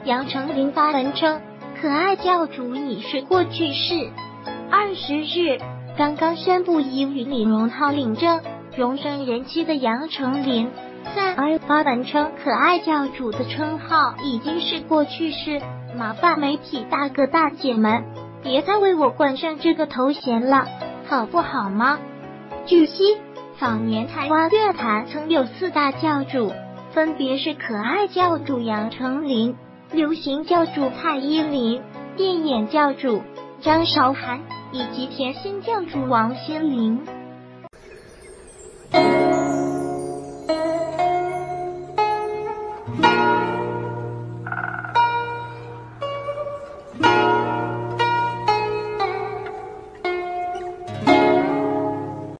杨丞琳发文称，可爱教主已是过去式。20日，刚刚宣布已与李荣浩领证，荣升人妻的杨丞琳在发文称，可爱教主的称号已经是过去式，麻烦媒体大哥大姐们别再为我冠上这个头衔了，好不好吗？据悉，早年台湾乐坛曾有4大教主，分别是可爱教主杨丞琳、流行教主蔡依林、电眼教主张韶涵以及甜心教主王心凌。